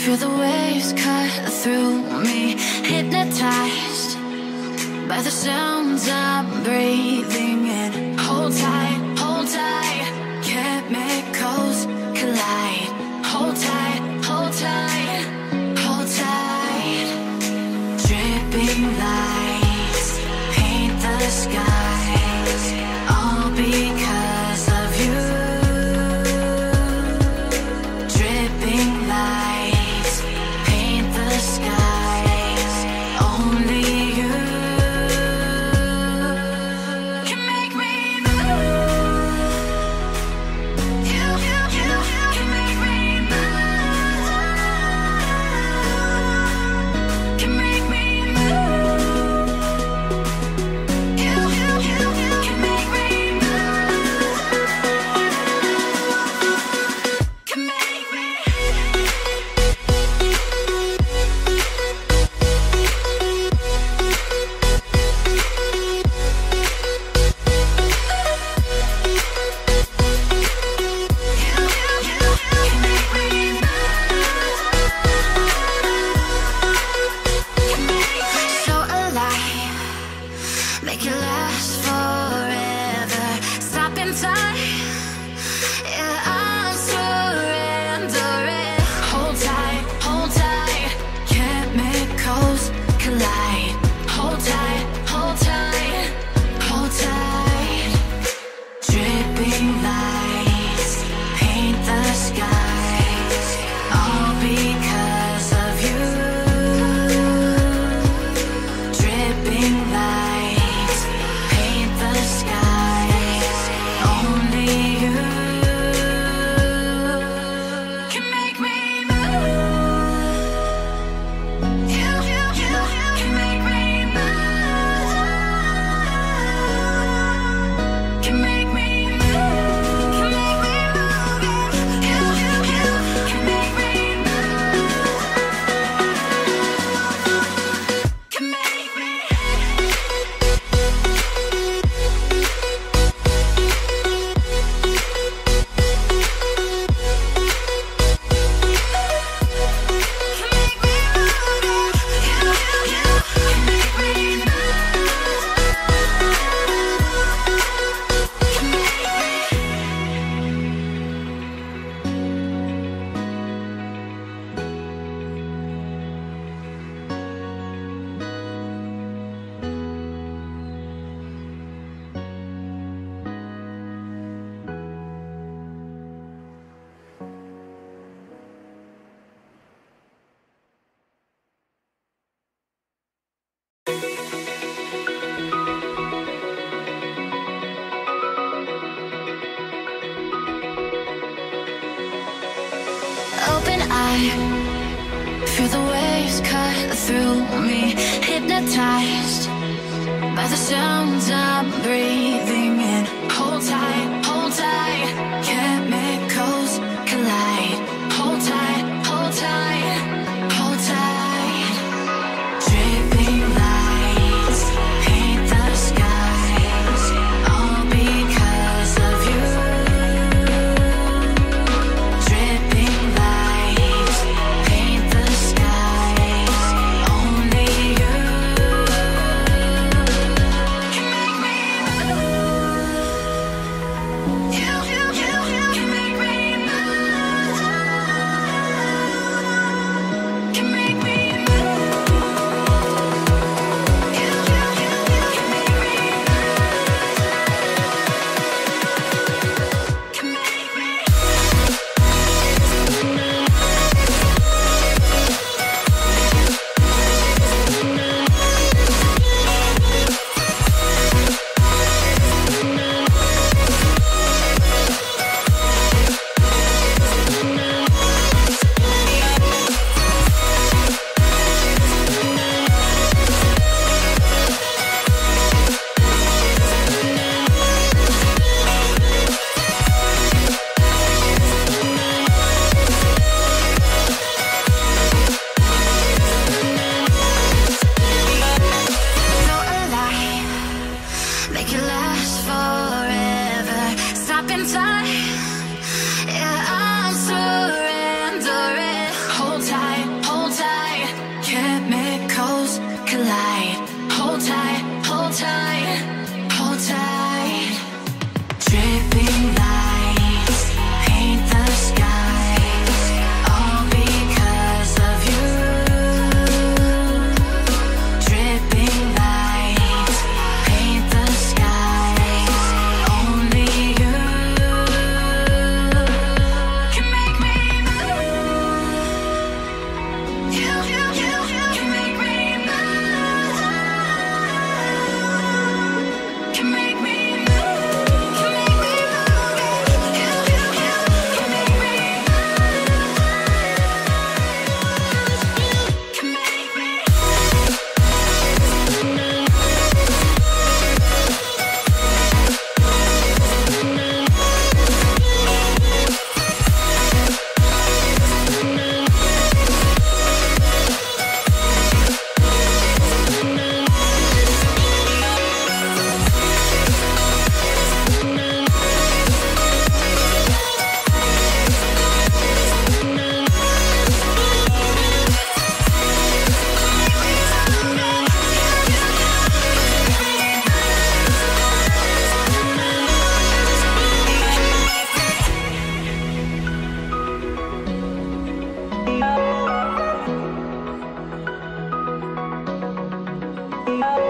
Feel the waves cut through me, hypnotized by the sounds I'm breathing in. Hold tight, chemicals collide. Hold tight, hold tight, hold tight. Dripping lights paint the skies, all because of you. Dripping lights paint the skies, only you can make me move. You can make me move. Can make me move. You can make me move. Can make me. So alive, make it last forever. Stop in time, yeah, I'm surrendering. Hold tight, chemicals collide. Hold tight, hold tight, hold tight. Dripping lights paint the skies, all because of you. Dripping lights paint the skies, only you can make me move. You can make me move. Can make me move. Can make me move. You can make me move. Can make me. Open eye, feel the waves cut through me, hypnotized by the sounds I'm breathing in. Hold tight, chemicals collide. Hold tight, hold tight, hold tight. Dripping lights paint the skies, all because of you. Dripping lights paint the skies, only you can make me move. You collide. Hold tight, hold tight, hold tight. Dripping lights paint the skies, all because of you. Dripping lights paint the skies, only you can make me move. You can make me move. Can make me move. Can make me move. You can make me move. Can make me. Yeah.